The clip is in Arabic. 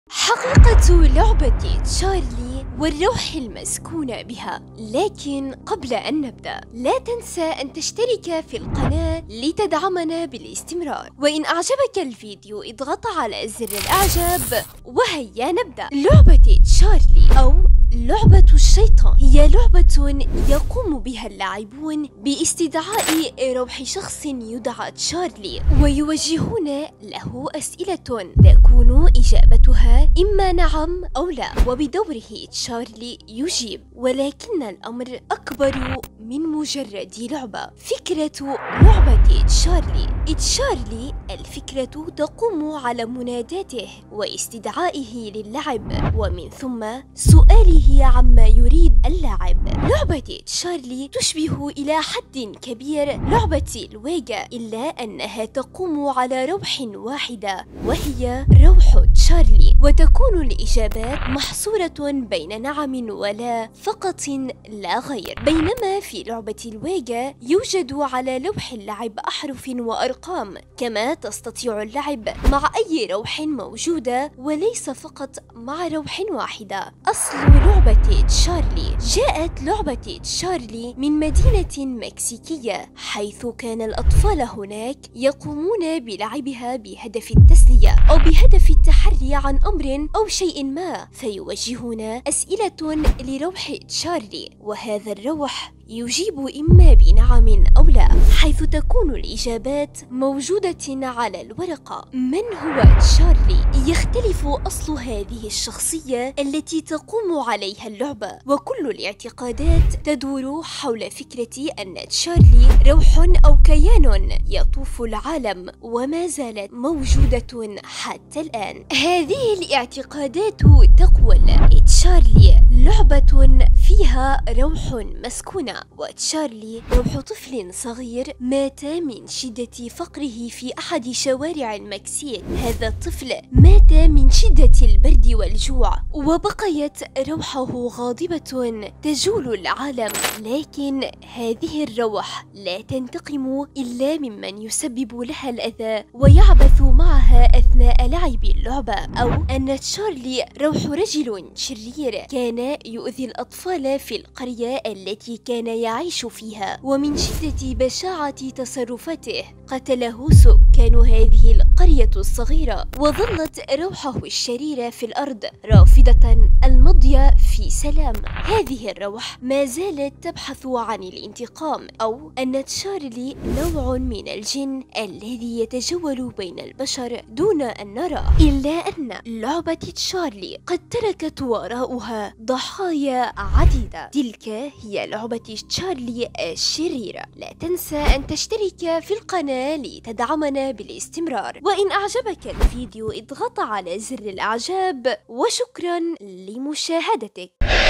حقيقة لعبة تشارلي والروح المسكونة بها. لكن قبل أن نبدأ لا تنسى أن تشترك في القناة لتدعمنا بالاستمرار، وإن أعجبك الفيديو اضغط على زر الإعجاب. وهيا نبدأ. لعبة تشارلي أو لعبة الشيطان هي لعبة يقوم بها اللاعبون باستدعاء روح شخص يدعى تشارلي، ويوجهون له أسئلة تكون إجابتها إما نعم أو لا، وبدوره تشارلي يجيب. ولكن الأمر أكبر من مجرد لعبة. فكرة لعبة تشارلي الفكرة تقوم على مناداته واستدعائه للعب، ومن ثم سؤاله عما يريد اللاعب. لعبة تشارلي تشبه إلى حد كبير لعبة الويغا، إلا أنها تقوم على روح واحدة وهي روح تشارلي، وتكون الإجابات محصورة بين نعم ولا فقط لا غير. بينما في لعبة الويغا يوجد على لوح اللعب أحرف وأرقام، كما تستطيع اللعب مع أي روح موجودة وليس فقط مع روح واحدة. أصل لعبة تشارلي: جاءت لعبة تشارلي من مدينة مكسيكية، حيث كان الأطفال هناك يقومون بلعبها بهدف التسلية أو بهدف التحري عن أمر أو شيء ما، فيوجهون أسئلة لروح تشارلي، وهذا الروح يجيب إما بنعم أو لا، حيث تكون الإجابات موجودة على الورقة. من هو تشارلي؟ يختلف أصل هذه الشخصية التي تقوم عليها اللعبة، وكل الاعتقادات تدور حول فكرة أن تشارلي روح أو كيان يطوف العالم وما زالت موجودة حتى الآن. هذه الاعتقادات تقول تشارلي لعبة فيها روح مسكونة، وتشارلي روح طفل صغير مات من شدة فقره في أحد شوارع المكسيك. هذا الطفل مات من شدة البرد والجوع، وبقيت روحه غاضبة تجول العالم، لكن هذه الروح لا تنتقم إلا ممن يسبب لها الأذى ويعبث معها أثناء لعب اللعبة. أو أن تشارلي روح رجل شرير كان يؤذي الأطفال في القرية التي كان يعيش فيها، ومن شدة بشاعة تصرفاته قتله سكان هذه القرية الصغيرة، وظلت روحه الشريرة في الأرض رافضة المضي في سلام. هذه الروح ما زالت تبحث عن الانتقام، أو أن تشارلي نوع من الجن الذي يتجول بين البشر دون أن نرى. إلا أن لعبة تشارلي قد تركت وراءها ضحايا عديدة. تلك هي لعبة تشارلي الشريرة. لا تنسى أن تشترك في القناة لتدعمنا بالاستمرار، وإن أعجبك الفيديو اضغط على زر الإعجاب، وشكرا لمشاهدتك.